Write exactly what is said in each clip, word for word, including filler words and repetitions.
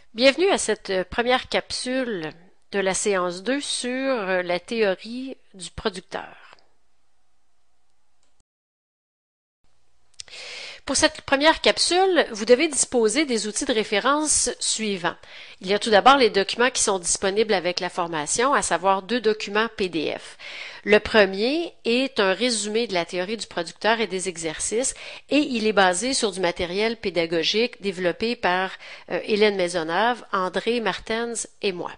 Bienvenue à cette première capsule de la séance deux sur la théorie du producteur. Pour cette première capsule, vous devez disposer des outils de référence suivants. Il y a tout d'abord les documents qui sont disponibles avec la formation, à savoir deux documents P D F. Le premier est un résumé de la théorie du producteur et des exercices, et il est basé sur du matériel pédagogique développé par euh, Hélène Maisonneuve, André Martens et moi.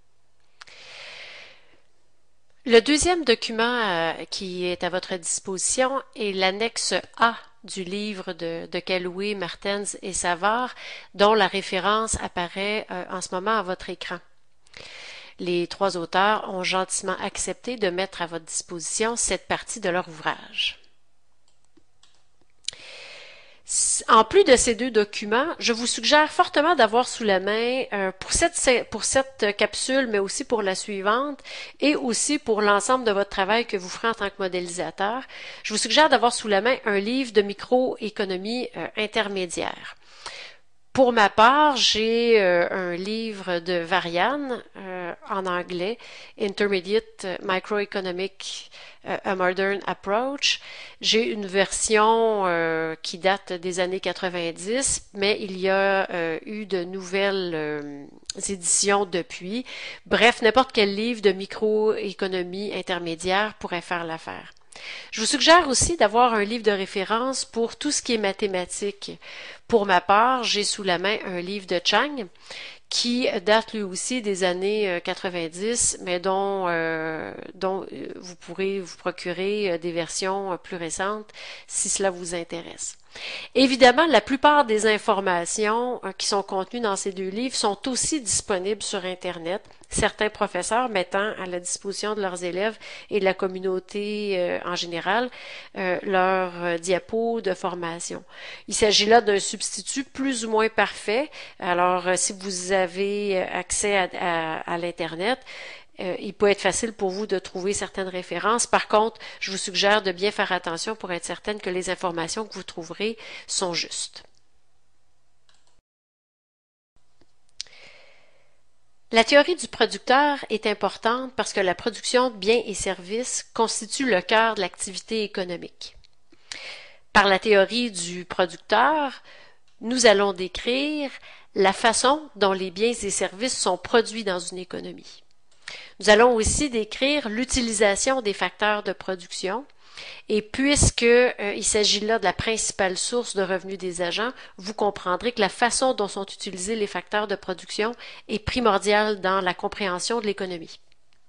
Le deuxième document euh, qui est à votre disposition est l'annexe A du livre de, de Caloué, Martens et Savard, dont la référence apparaît euh, en ce moment à votre écran. Les trois auteurs ont gentiment accepté de mettre à votre disposition cette partie de leur ouvrage. En plus de ces deux documents, je vous suggère fortement d'avoir sous la main euh, pour, cette, pour cette capsule, mais aussi pour la suivante, et aussi pour l'ensemble de votre travail que vous ferez en tant que modélisateur, je vous suggère d'avoir sous la main un livre de microéconomie euh, intermédiaire. Pour ma part, j'ai euh, un livre de Varian euh, en anglais, Intermediate Microeconomic euh, A Modern Approach. J'ai une version euh, qui date des années quatre-vingt-dix, mais il y a euh, eu de nouvelles euh, éditions depuis. Bref, n'importe quel livre de microéconomie intermédiaire pourrait faire l'affaire. Je vous suggère aussi d'avoir un livre de référence pour tout ce qui est mathématiques. Pour ma part, j'ai sous la main un livre de Chang qui date lui aussi des années quatre-vingt-dix, mais dont, euh, dont vous pourrez vous procurer des versions plus récentes si cela vous intéresse. Évidemment, la plupart des informations qui sont contenues dans ces deux livres sont aussi disponibles sur Internet, certains professeurs mettant à la disposition de leurs élèves et de la communauté euh, en général euh, leurs euh, diapos de formation. Il s'agit là d'un substitut plus ou moins parfait. Alors, euh, si vous avez accès à, à, à l'Internet, Euh, il peut être facile pour vous de trouver certaines références. Par contre, je vous suggère de bien faire attention pour être certaine que les informations que vous trouverez sont justes. La théorie du producteur est importante parce que la production de biens et services constitue le cœur de l'activité économique. Par la théorie du producteur, nous allons décrire la façon dont les biens et services sont produits dans une économie. Nous allons aussi décrire l'utilisation des facteurs de production et puisque euh, il s'agit là de la principale source de revenus des agents, vous comprendrez que la façon dont sont utilisés les facteurs de production est primordiale dans la compréhension de l'économie.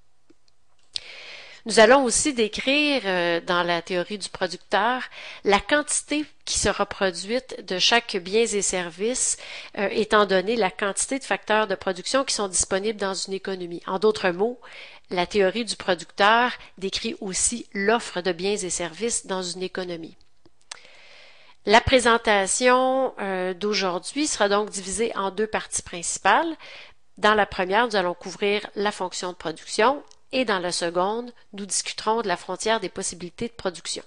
Nous allons aussi décrire euh, dans la théorie du producteur la quantité qui sera produite de chaque bien et service, euh, étant donné la quantité de facteurs de production qui sont disponibles dans une économie. En d'autres mots, la théorie du producteur décrit aussi l'offre de biens et services dans une économie. La présentation euh, d'aujourd'hui sera donc divisée en deux parties principales. Dans la première, nous allons couvrir la fonction de production et dans la seconde, nous discuterons de la frontière des possibilités de production.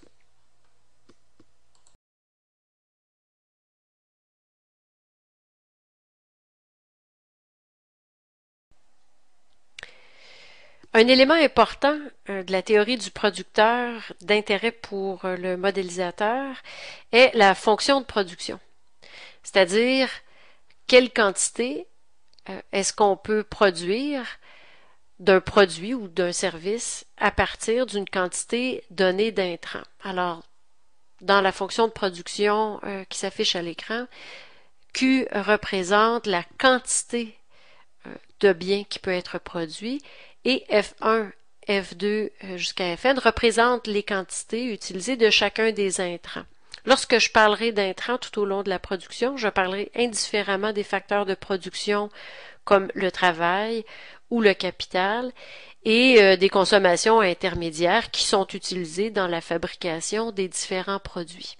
Un élément important euh, de la théorie du producteur d'intérêt pour euh, le modélisateur est la fonction de production, c'est-à-dire quelle quantité euh, est-ce qu'on peut produire d'un produit ou d'un service à partir d'une quantité donnée d'intrants. Alors, dans la fonction de production euh, qui s'affiche à l'écran, Q représente la quantité euh, de biens qui peut être produit et F un, F deux euh, jusqu'à F n représentent les quantités utilisées de chacun des intrants. Lorsque je parlerai d'intrants tout au long de la production, je parlerai indifféremment des facteurs de production comme le travail ou le capital et euh, des consommations intermédiaires qui sont utilisées dans la fabrication des différents produits.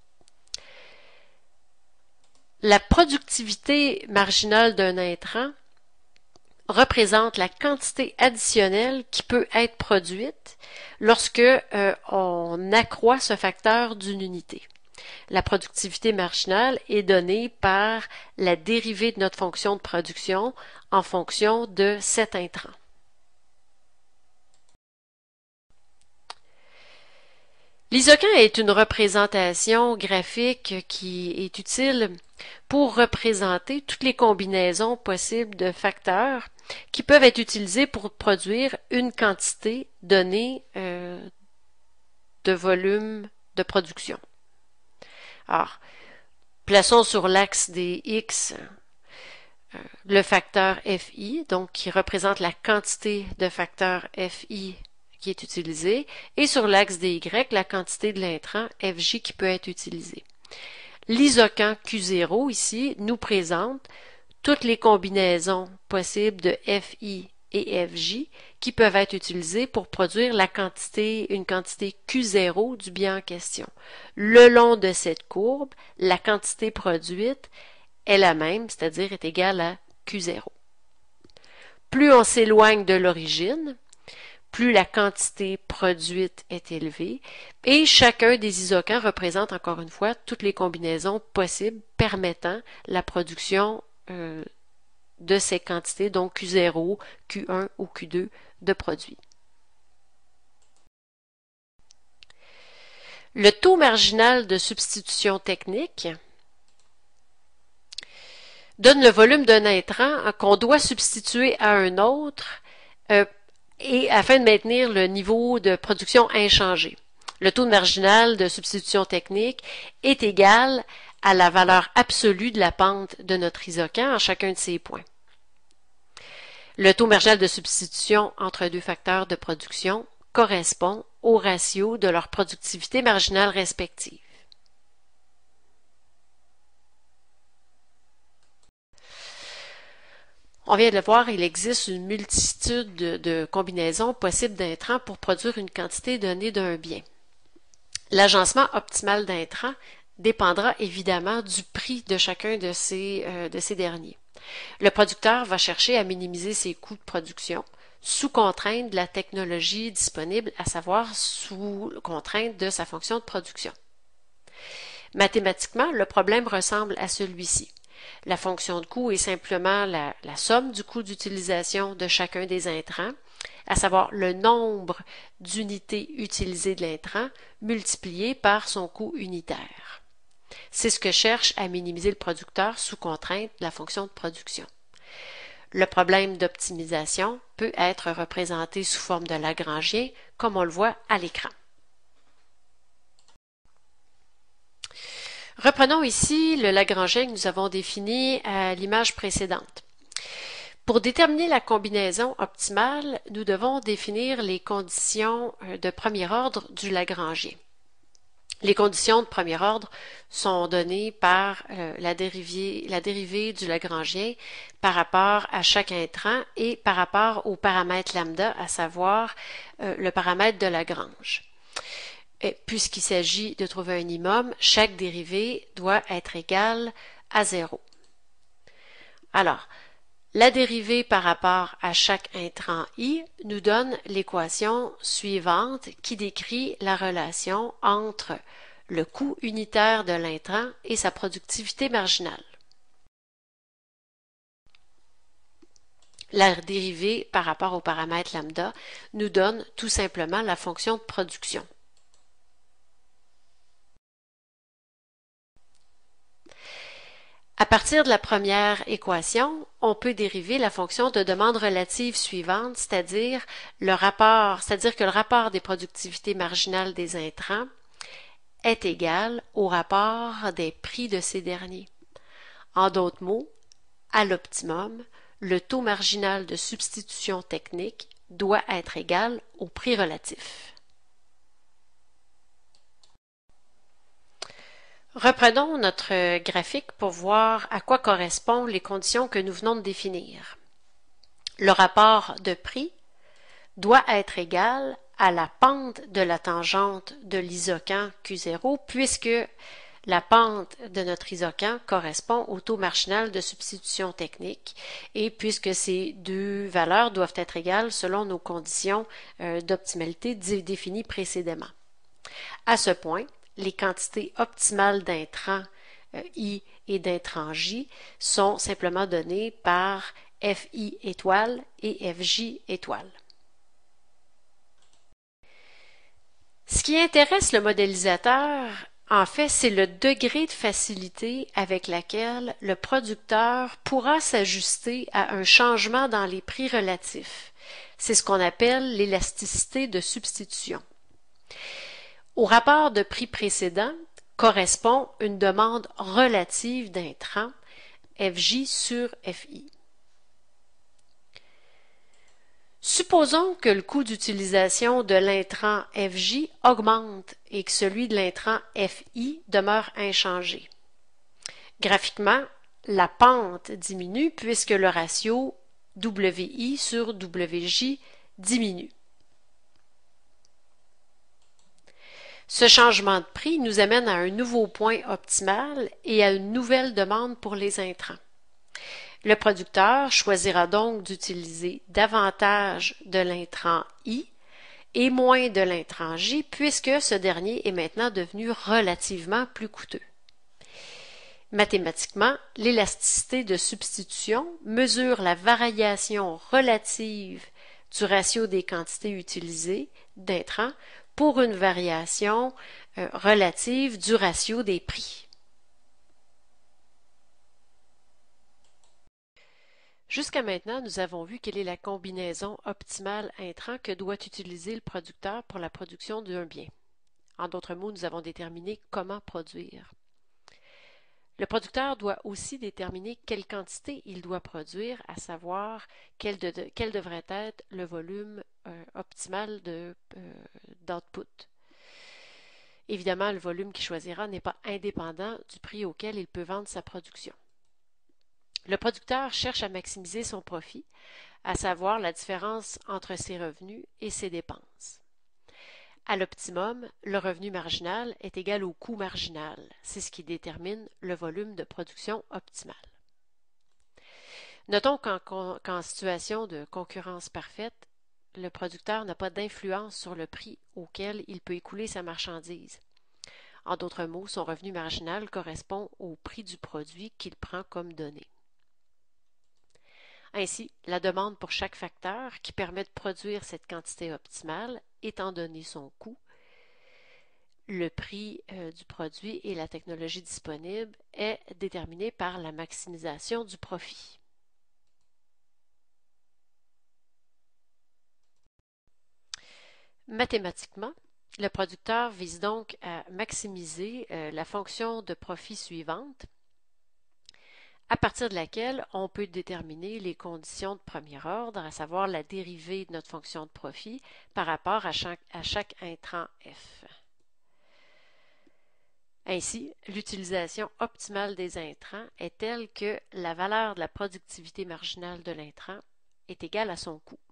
La productivité marginale d'un intrant représente la quantité additionnelle qui peut être produite lorsque euh, on accroît ce facteur d'une unité. La productivité marginale est donnée par la dérivée de notre fonction de production en fonction de cet intrant. L'isocan est une représentation graphique qui est utile pour représenter toutes les combinaisons possibles de facteurs qui peuvent être utilisés pour produire une quantité donnée euh, de volume de production. Alors, plaçons sur l'axe des X euh, le facteur F I, donc qui représente la quantité de facteur F I qui est utilisé, et sur l'axe des Y, la quantité de l'intrant F J qui peut être utilisé. L'isocan Q zéro ici nous présente toutes les combinaisons possibles de F I et F J qui peuvent être utilisées pour produire la quantité, une quantité Q zéro du bien en question. Le long de cette courbe, la quantité produite est la même, c'est-à-dire est égale à Q zéro. Plus on s'éloigne de l'origine, plus la quantité produite est élevée, et chacun des isocans représente encore une fois toutes les combinaisons possibles permettant la production euh, de ces quantités, donc Q zéro, Q un ou Q deux de produits. Le taux marginal de substitution technique donne le volume d'un intrant qu'on doit substituer à un autre euh, et afin de maintenir le niveau de production inchangé. Le taux marginal de substitution technique est égal à la valeur absolue de la pente de notre isocan en chacun de ces points. Le taux marginal de substitution entre deux facteurs de production correspond au ratio de leur productivité marginale respective. On vient de le voir, il existe une multitude de, de combinaisons possibles d'intrants pour produire une quantité donnée d'un bien. L'agencement optimal d'intrants dépendra évidemment du prix de chacun de ces, euh, de ces derniers. Le producteur va chercher à minimiser ses coûts de production sous contrainte de la technologie disponible, à savoir sous contrainte de sa fonction de production. Mathématiquement, le problème ressemble à celui-ci. La fonction de coût est simplement la, la somme du coût d'utilisation de chacun des intrants, à savoir le nombre d'unités utilisées de l'intrant multiplié par son coût unitaire. C'est ce que cherche à minimiser le producteur sous contrainte de la fonction de production. Le problème d'optimisation peut être représenté sous forme de Lagrangien, comme on le voit à l'écran. Reprenons ici le Lagrangien que nous avons défini à l'image précédente. Pour déterminer la combinaison optimale, nous devons définir les conditions de premier ordre du Lagrangien. Les conditions de premier ordre sont données par euh, la, dérivée, la dérivée du Lagrangien par rapport à chaque intrant et par rapport au paramètre lambda, à savoir euh, le paramètre de Lagrange. Puisqu'il s'agit de trouver un minimum, chaque dérivée doit être égale à zéro. Alors, la dérivée par rapport à chaque intrant i nous donne l'équation suivante qui décrit la relation entre le coût unitaire de l'intrant et sa productivité marginale. La dérivée par rapport au paramètre lambda nous donne tout simplement la fonction de production. À partir de la première équation, on peut dériver la fonction de demande relative suivante, c'est-à-dire le rapport, c'est-à-dire que le rapport des productivités marginales des intrants est égal au rapport des prix de ces derniers. En d'autres mots, à l'optimum, le taux marginal de substitution technique doit être égal au prix relatif. Reprenons notre graphique pour voir à quoi correspondent les conditions que nous venons de définir. Le rapport de prix doit être égal à la pente de la tangente de l'isocan Q zéro puisque la pente de notre isocan correspond au taux marginal de substitution technique et puisque ces deux valeurs doivent être égales selon nos conditions d'optimalité définies précédemment. À ce point, les quantités optimales d'intrants euh, I et d'intrants J sont simplement données par F I étoile et F J étoile. Ce qui intéresse le modélisateur, en fait, c'est le degré de facilité avec laquelle le producteur pourra s'ajuster à un changement dans les prix relatifs. C'est ce qu'on appelle l'élasticité de substitution. Au rapport de prix précédent correspond une demande relative d'intrants F J sur F I. Supposons que le coût d'utilisation de l'intrant F J augmente et que celui de l'intrant F I demeure inchangé. Graphiquement, la pente diminue puisque le ratio W I sur W J diminue. Ce changement de prix nous amène à un nouveau point optimal et à une nouvelle demande pour les intrants. Le producteur choisira donc d'utiliser davantage de l'intrant I et moins de l'intrant J puisque ce dernier est maintenant devenu relativement plus coûteux. Mathématiquement, l'élasticité de substitution mesure la variation relative du ratio des quantités utilisées d'intrants pour une variation euh, relative du ratio des prix. Jusqu'à maintenant, nous avons vu quelle est la combinaison optimale intrant que doit utiliser le producteur pour la production d'un bien. En d'autres mots, nous avons déterminé comment produire. Le producteur doit aussi déterminer quelle quantité il doit produire, à savoir quel, de, quel devrait être le volume euh, optimal de, euh, d'output. Évidemment, le volume qu'il choisira n'est pas indépendant du prix auquel il peut vendre sa production. Le producteur cherche à maximiser son profit, à savoir la différence entre ses revenus et ses dépenses. À l'optimum, le revenu marginal est égal au coût marginal. C'est ce qui détermine le volume de production optimal. Notons qu'en, qu'en situation de concurrence parfaite, le producteur n'a pas d'influence sur le prix auquel il peut écouler sa marchandise. En d'autres mots, son revenu marginal correspond au prix du produit qu'il prend comme donnée. Ainsi, la demande pour chaque facteur qui permet de produire cette quantité optimale, étant donné son coût, le prix euh, du produit et la technologie disponible, est déterminée par la maximisation du profit. Mathématiquement, le producteur vise donc à maximiser euh, la fonction de profit suivante, à partir de laquelle on peut déterminer les conditions de premier ordre, à savoir la dérivée de notre fonction de profit par rapport à chaque, à chaque intrant F. Ainsi, l'utilisation optimale des intrants est telle que la valeur de la productivité marginale de l'intrant est égale à son coût.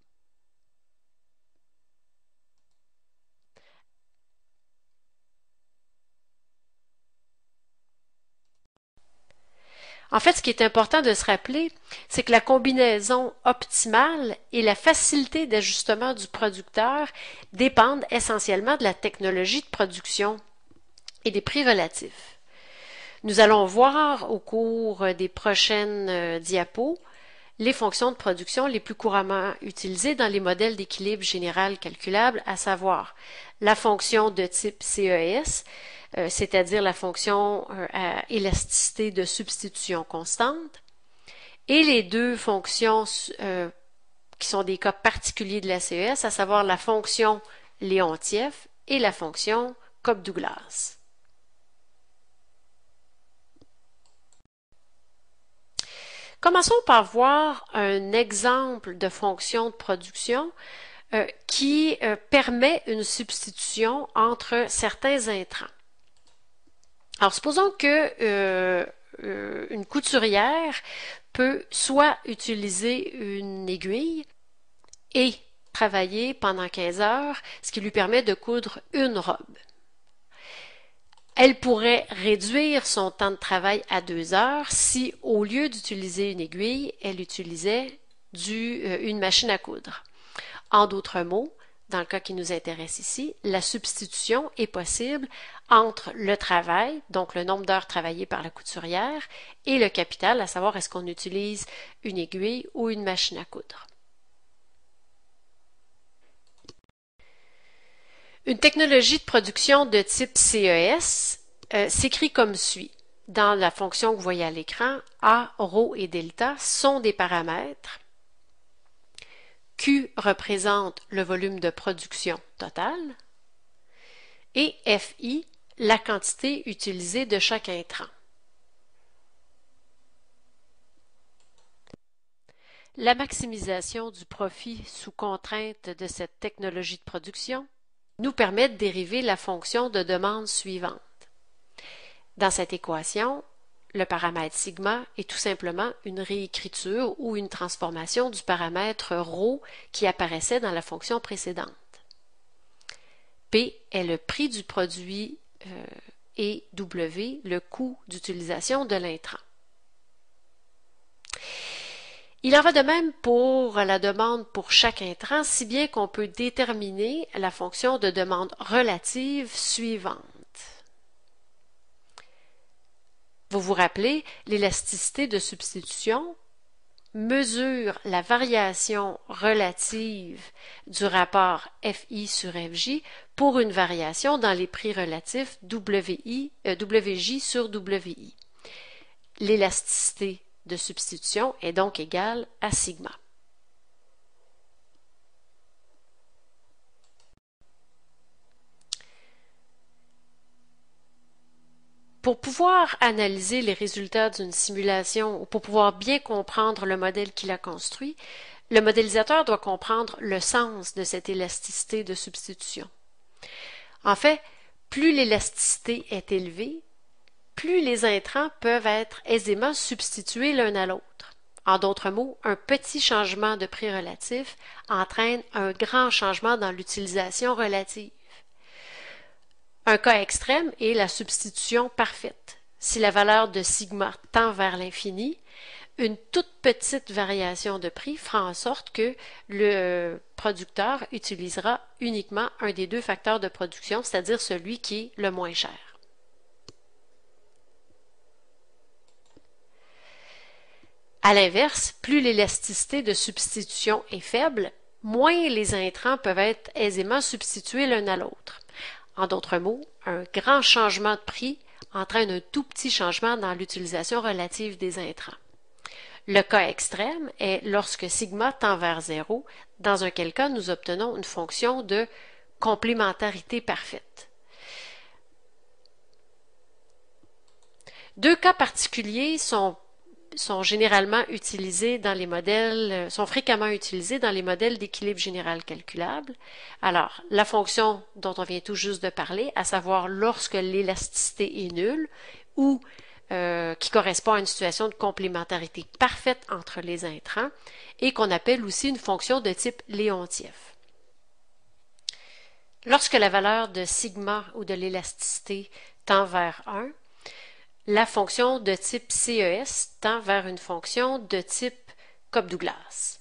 En fait, ce qui est important de se rappeler, c'est que la combinaison optimale et la facilité d'ajustement du producteur dépendent essentiellement de la technologie de production et des prix relatifs. Nous allons voir au cours des prochaines euh, diapos les fonctions de production les plus couramment utilisées dans les modèles d'équilibre général calculable, à savoir la fonction de type C E S, euh, c'est-à-dire la fonction euh, à élasticité de substitution constante, et les deux fonctions euh, qui sont des cas particuliers de la C E S, à savoir la fonction Léontief et la fonction Cobb-Douglas. Commençons par voir un exemple de fonction de production euh, qui euh, permet une substitution entre certains intrants. Alors, supposons que euh, euh, une couturière peut soit utiliser une aiguille et travailler pendant quinze heures, ce qui lui permet de coudre une robe. Elle pourrait réduire son temps de travail à deux heures si, au lieu d'utiliser une aiguille, elle utilisait du, euh, une machine à coudre. En d'autres mots, dans le cas qui nous intéresse ici, la substitution est possible entre le travail, donc le nombre d'heures travaillées par la couturière, et le capital, à savoir est-ce qu'on utilise une aiguille ou une machine à coudre. Une technologie de production de type C E S euh, s'écrit comme suit. Dans la fonction que vous voyez à l'écran, A, ρ et delta sont des paramètres. Q représente le volume de production total et F I la quantité utilisée de chaque intrant. La maximisation du profit sous contrainte de cette technologie de production nous permet de dériver la fonction de demande suivante. Dans cette équation, le paramètre sigma est tout simplement une réécriture ou une transformation du paramètre ρ qui apparaissait dans la fonction précédente. P est le prix du produit euh, et W le coût d'utilisation de l'intrant. Il en va de même pour la demande pour chaque intrant, si bien qu'on peut déterminer la fonction de demande relative suivante. Vous vous rappelez, l'élasticité de substitution mesure la variation relative du rapport F I sur F J pour une variation dans les prix relatifs W I, euh, W J sur W I. L'élasticité de substitution est donc égale à sigma. Pour pouvoir analyser les résultats d'une simulation ou pour pouvoir bien comprendre le modèle qu'il a construit, le modélisateur doit comprendre le sens de cette élasticité de substitution. En fait, plus l'élasticité est élevée, plus les intrants peuvent être aisément substitués l'un à l'autre. En d'autres mots, un petit changement de prix relatif entraîne un grand changement dans l'utilisation relative. Un cas extrême est la substitution parfaite. Si la valeur de sigma tend vers l'infini, une toute petite variation de prix fera en sorte que le producteur utilisera uniquement un des deux facteurs de production, c'est-à-dire celui qui est le moins cher. À l'inverse, plus l'élasticité de substitution est faible, moins les intrants peuvent être aisément substitués l'un à l'autre. En d'autres mots, un grand changement de prix entraîne un tout petit changement dans l'utilisation relative des intrants. Le cas extrême est lorsque sigma tend vers zéro, dans un quel cas nous obtenons une fonction de complémentarité parfaite. Deux cas particuliers sont sont généralement utilisés dans les modèles, sont fréquemment utilisés dans les modèles d'équilibre général calculable. Alors, la fonction dont on vient tout juste de parler, à savoir lorsque l'élasticité est nulle ou euh, qui correspond à une situation de complémentarité parfaite entre les intrants et qu'on appelle aussi une fonction de type Léontief. Lorsque la valeur de sigma ou de l'élasticité tend vers un, la fonction de type C E S tend vers une fonction de type Cobb-Douglas.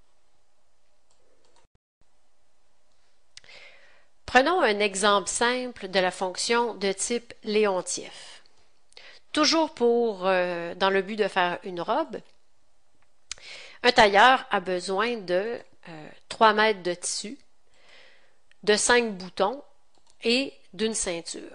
Prenons un exemple simple de la fonction de type Léontief. Toujours pour, euh, dans le but de faire une robe, un tailleur a besoin de euh, trois mètres de tissu, de cinq boutons et d'une ceinture.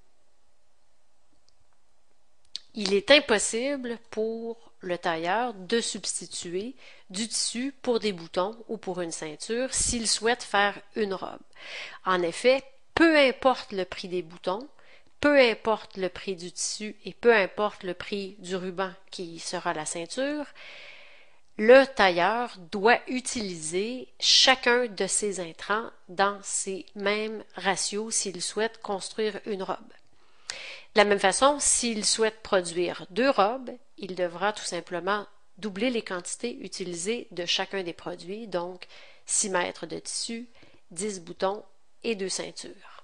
Il est impossible pour le tailleur de substituer du tissu pour des boutons ou pour une ceinture s'il souhaite faire une robe. En effet, peu importe le prix des boutons, peu importe le prix du tissu et peu importe le prix du ruban qui sera la ceinture, le tailleur doit utiliser chacun de ces intrants dans ces mêmes ratios s'il souhaite construire une robe. De la même façon, s'il souhaite produire deux robes, il devra tout simplement doubler les quantités utilisées de chacun des produits, donc six mètres de tissu, dix boutons et deux ceintures.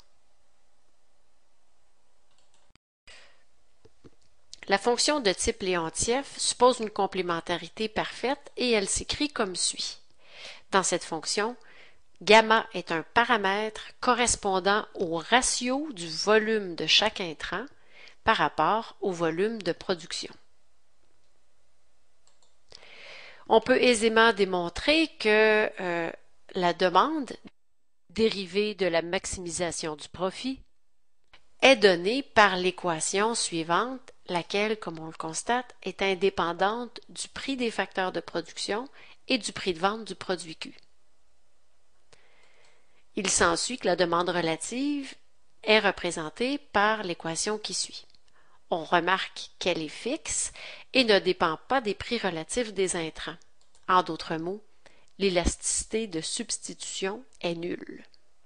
La fonction de type Léontief suppose une complémentarité parfaite et elle s'écrit comme suit. Dans cette fonction, Gamma est un paramètre correspondant au ratio du volume de chaque intrant par rapport au volume de production. On peut aisément démontrer que euh, la demande, dérivée de la maximisation du profit, est donnée par l'équation suivante, laquelle, comme on le constate, est indépendante du prix des facteurs de production et du prix de vente du produit Q. Il s'ensuit que la demande relative est représentée par l'équation qui suit. On remarque qu'elle est fixe et ne dépend pas des prix relatifs des intrants. En d'autres mots, l'élasticité de substitution est nulle.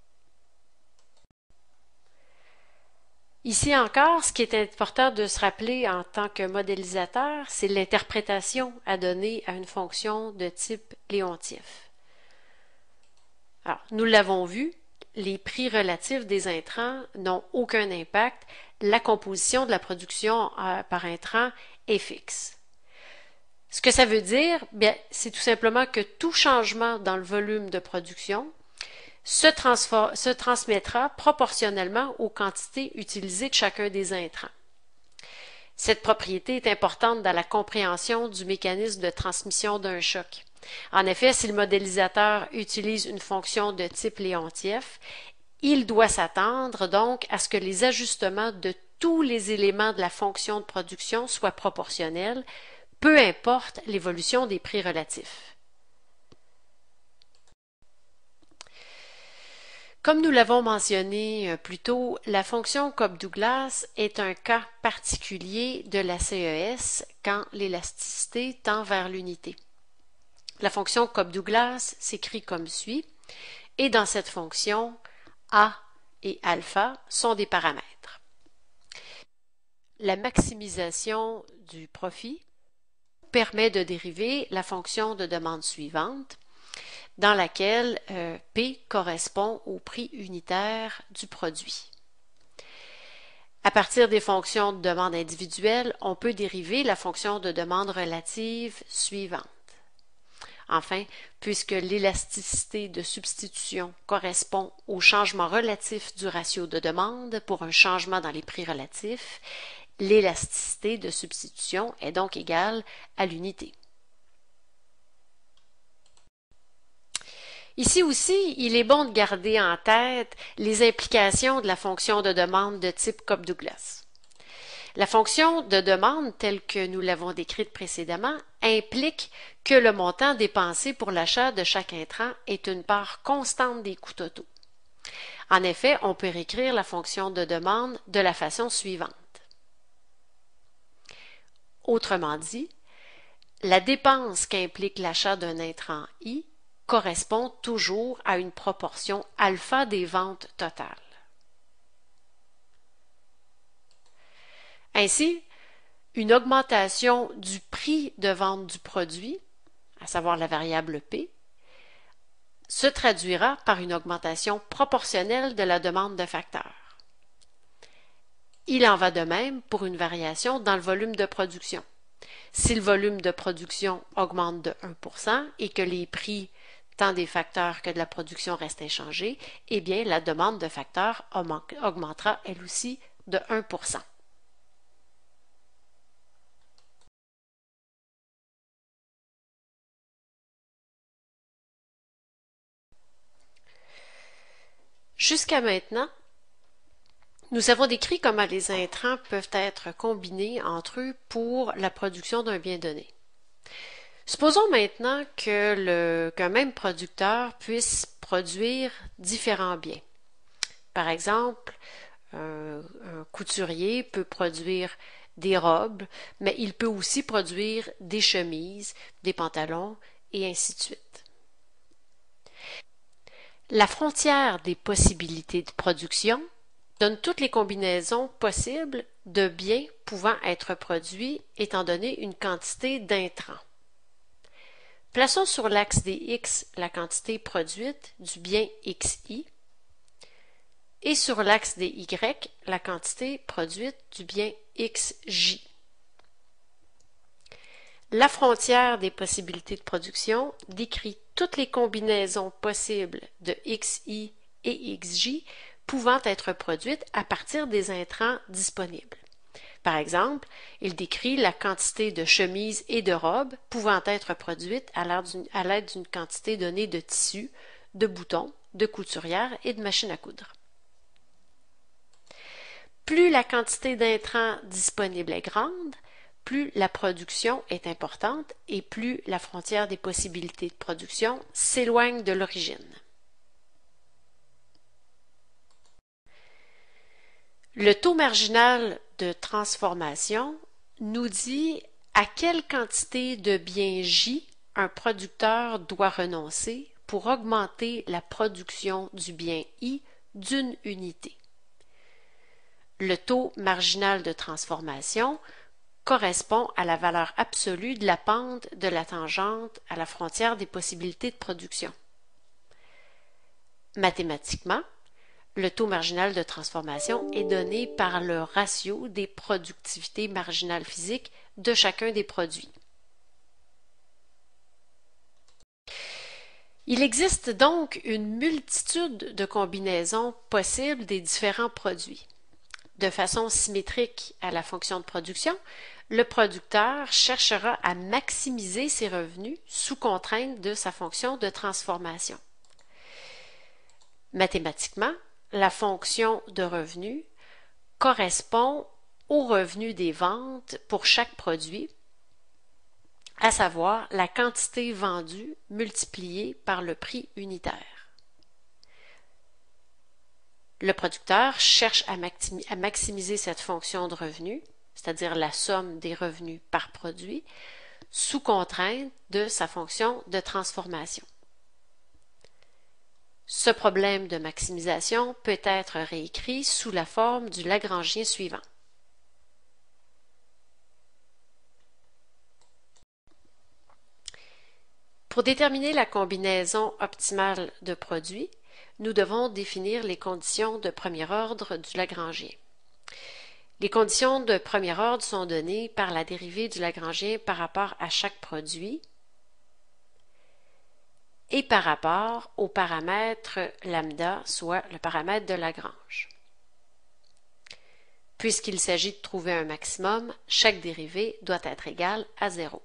Ici encore, ce qui est important de se rappeler en tant que modélisateur, c'est l'interprétation à donner à une fonction de type Léontief. Alors, nous l'avons vu, les prix relatifs des intrants n'ont aucun impact. La composition de la production euh, par intrant est fixe. Ce que ça veut dire, bien, c'est tout simplement que tout changement dans le volume de production se, se transmettra proportionnellement aux quantités utilisées de chacun des intrants. Cette propriété est importante dans la compréhension du mécanisme de transmission d'un choc. En effet, si le modélisateur utilise une fonction de type Léontief, il doit s'attendre donc à ce que les ajustements de tous les éléments de la fonction de production soient proportionnels, peu importe l'évolution des prix relatifs. Comme nous l'avons mentionné plus tôt, la fonction Cobb-Douglas est un cas particulier de la C E S quand l'élasticité tend vers l'unité. La fonction Cobb-Douglas s'écrit comme suit, et dans cette fonction, A et alpha sont des paramètres. La maximisation du profit permet de dériver la fonction de demande suivante, dans laquelle euh, P correspond au prix unitaire du produit. À partir des fonctions de demande individuelles, on peut dériver la fonction de demande relative suivante. Enfin, puisque l'élasticité de substitution correspond au changement relatif du ratio de demande pour un changement dans les prix relatifs, l'élasticité de substitution est donc égale à l'unité. Ici aussi, il est bon de garder en tête les implications de la fonction de demande de type Cobb-Douglas. La fonction de demande, telle que nous l'avons décrite précédemment, implique que le montant dépensé pour l'achat de chaque intrant est une part constante des coûts totaux. En effet, on peut réécrire la fonction de demande de la façon suivante. Autrement dit, la dépense qu'implique l'achat d'un intrant I correspond toujours à une proportion alpha des ventes totales. Ainsi, une augmentation du prix de vente du produit, à savoir la variable P, se traduira par une augmentation proportionnelle de la demande de facteurs. Il en va de même pour une variation dans le volume de production. Si le volume de production augmente de un pour cent et que les prix tant des facteurs que de la production restent inchangés, eh bien la demande de facteurs augmentera elle aussi de un pour cent. Jusqu'à maintenant, nous avons décrit comment les intrants peuvent être combinés entre eux pour la production d'un bien donné. Supposons maintenant que le, qu'un même producteur puisse produire différents biens. Par exemple, un, un couturier peut produire des robes, mais il peut aussi produire des chemises, des pantalons et ainsi de suite. La frontière des possibilités de production donne toutes les combinaisons possibles de biens pouvant être produits étant donné une quantité d'intrants. Plaçons sur l'axe des X la quantité produite du bien X I et sur l'axe des Y la quantité produite du bien X J. La frontière des possibilités de production décrit toutes les combinaisons possibles de X I et X J pouvant être produites à partir des intrants disponibles. Par exemple, il décrit la quantité de chemises et de robes pouvant être produites à l'aide d'une quantité donnée de tissus, de boutons, de couturières et de machines à coudre. Plus la quantité d'intrants disponible est grande, plus la production est importante et plus la frontière des possibilités de production s'éloigne de l'origine. Le taux marginal de transformation nous dit à quelle quantité de bien J un producteur doit renoncer pour augmenter la production du bien I d'une unité. Le taux marginal de transformation correspond à la valeur absolue de la pente de la tangente à la frontière des possibilités de production. Mathématiquement, le taux marginal de transformation est donné par le ratio des productivités marginales physiques de chacun des produits. Il existe donc une multitude de combinaisons possibles des différents produits. De façon symétrique à la fonction de production, le producteur cherchera à maximiser ses revenus sous contrainte de sa fonction de transformation. Mathématiquement, la fonction de revenu correspond au revenu des ventes pour chaque produit, à savoir la quantité vendue multipliée par le prix unitaire. Le producteur cherche à maximiser cette fonction de revenu, c'est-à-dire la somme des revenus par produit, sous contrainte de sa fonction de transformation. Ce problème de maximisation peut être réécrit sous la forme du Lagrangien suivant. Pour déterminer la combinaison optimale de produits, nous devons définir les conditions de premier ordre du Lagrangien. Les conditions de premier ordre sont données par la dérivée du Lagrangien par rapport à chaque produit et par rapport au paramètre lambda, soit le paramètre de Lagrange. Puisqu'il s'agit de trouver un maximum, chaque dérivée doit être égale à zéro.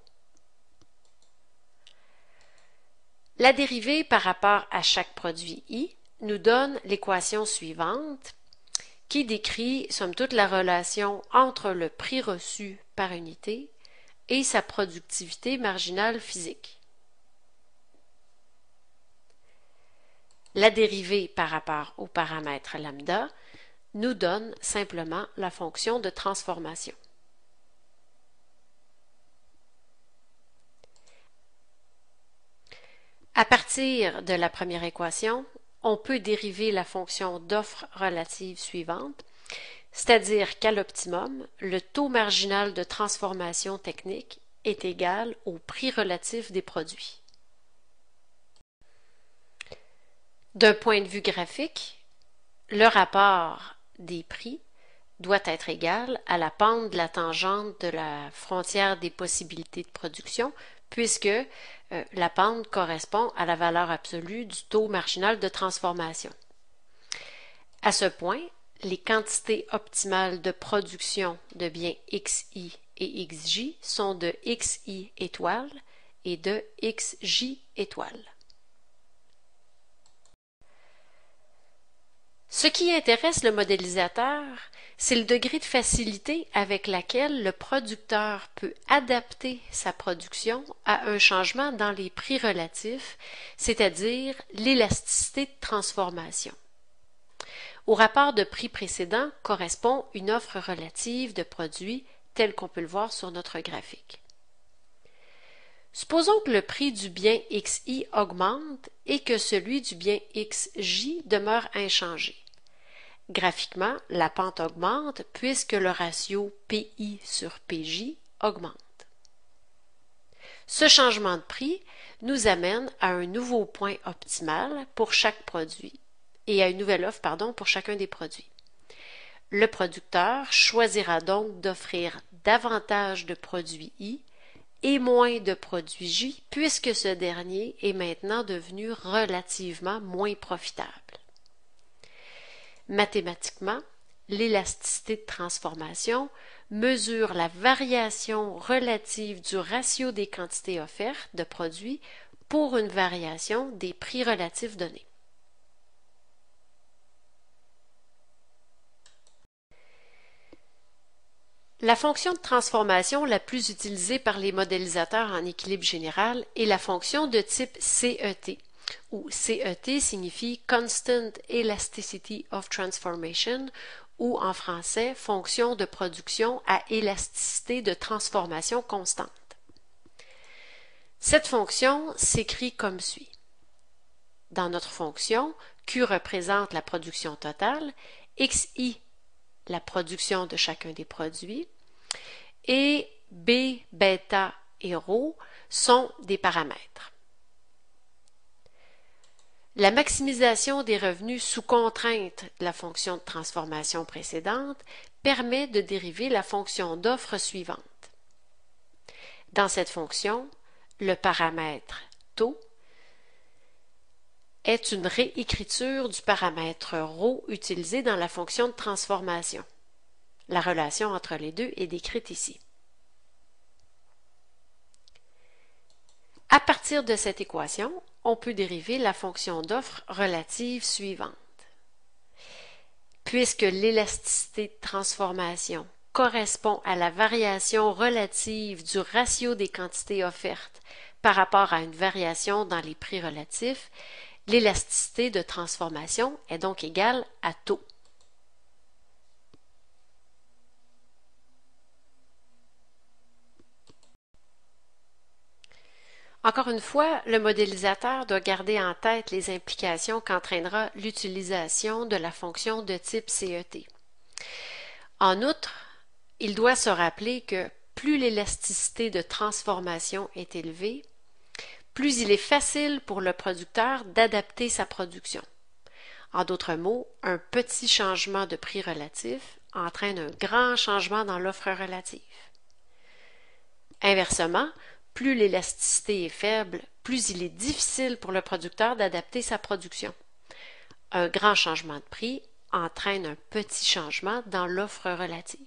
La dérivée par rapport à chaque produit I nous donne l'équation suivante qui décrit, somme toute, la relation entre le prix reçu par unité et sa productivité marginale physique. La dérivée par rapport au paramètre lambda nous donne simplement la fonction de transformation. À partir de la première équation, on peut dériver la fonction d'offre relative suivante, c'est-à-dire qu'à l'optimum, le taux marginal de transformation technique est égal au prix relatif des produits. D'un point de vue graphique, le rapport des prix doit être égal à la pente de la tangente de la frontière des possibilités de production, puisque euh, la pente correspond à la valeur absolue du taux marginal de transformation. À ce point, les quantités optimales de production de biens X I et X J sont de X I étoile et de X J étoile. Ce qui intéresse le modélisateur, c'est le degré de facilité avec laquelle le producteur peut adapter sa production à un changement dans les prix relatifs, c'est-à-dire l'élasticité de transformation. Au rapport de prix précédent correspond une offre relative de produits telle qu'on peut le voir sur notre graphique. Supposons que le prix du bien X I augmente et que celui du bien X J demeure inchangé. Graphiquement, la pente augmente puisque le ratio P I sur P J augmente. Ce changement de prix nous amène à un nouveau point optimal pour chaque produit et à une nouvelle offre pardon, pour chacun des produits. Le producteur choisira donc d'offrir davantage de produits I et moins de produit J puisque ce dernier est maintenant devenu relativement moins profitable. Mathématiquement, l'élasticité de transformation mesure la variation relative du ratio des quantités offertes de produits pour une variation des prix relatifs donnés. La fonction de transformation la plus utilisée par les modélisateurs en équilibre général est la fonction de type C E T, où C E T signifie Constant Elasticity of Transformation, ou en français, fonction de production à élasticité de transformation constante. Cette fonction s'écrit comme suit. Dans notre fonction, Q représente la production totale, Xi la production de chacun des produits, et B, bêta et ρ sont des paramètres. La maximisation des revenus sous contrainte de la fonction de transformation précédente permet de dériver la fonction d'offre suivante. Dans cette fonction, le paramètre taux est une réécriture du paramètre ρ utilisé dans la fonction de transformation. La relation entre les deux est décrite ici. À partir de cette équation, on peut dériver la fonction d'offre relative suivante. Puisque l'élasticité de transformation correspond à la variation relative du ratio des quantités offertes par rapport à une variation dans les prix relatifs, l'élasticité de transformation est donc égale à taux. Encore une fois, le modélisateur doit garder en tête les implications qu'entraînera l'utilisation de la fonction de type C E T. En outre, il doit se rappeler que plus l'élasticité de transformation est élevée, plus il est facile pour le producteur d'adapter sa production. En d'autres mots, un petit changement de prix relatif entraîne un grand changement dans l'offre relative. Inversement, plus l'élasticité est faible, plus il est difficile pour le producteur d'adapter sa production. Un grand changement de prix entraîne un petit changement dans l'offre relative.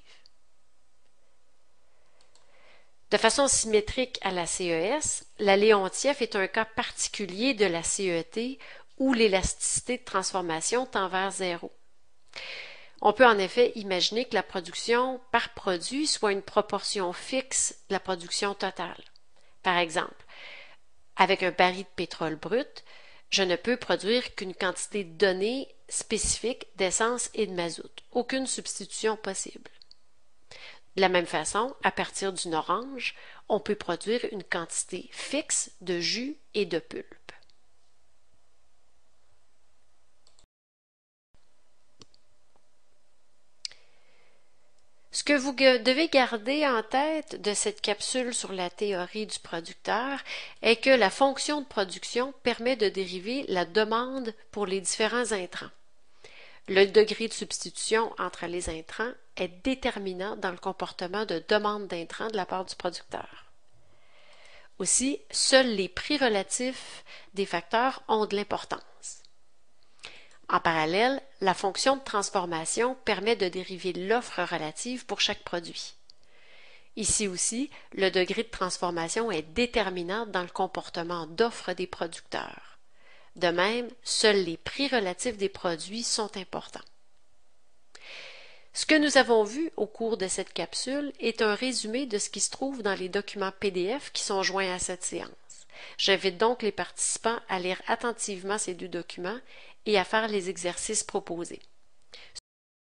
De façon symétrique à la C E S, la Léontief est un cas particulier de la C E T où l'élasticité de transformation tend vers zéro. On peut en effet imaginer que la production par produit soit une proportion fixe de la production totale. Par exemple, avec un baril de pétrole brut, je ne peux produire qu'une quantité donnée spécifique d'essence et de mazout, aucune substitution possible. De la même façon, à partir d'une orange, on peut produire une quantité fixe de jus et de pulpe. Ce que vous devez garder en tête de cette capsule sur la théorie du producteur est que la fonction de production permet de dériver la demande pour les différents intrants. Le degré de substitution entre les intrants est déterminant dans le comportement de demande d'intrants de la part du producteur. Aussi, seuls les prix relatifs des facteurs ont de l'importance. En parallèle, la fonction de transformation permet de dériver l'offre relative pour chaque produit. Ici aussi, le degré de transformation est déterminant dans le comportement d'offre des producteurs. De même, seuls les prix relatifs des produits sont importants. Ce que nous avons vu au cours de cette capsule est un résumé de ce qui se trouve dans les documents P D F qui sont joints à cette séance. J'invite donc les participants à lire attentivement ces deux documents et à faire les exercices proposés.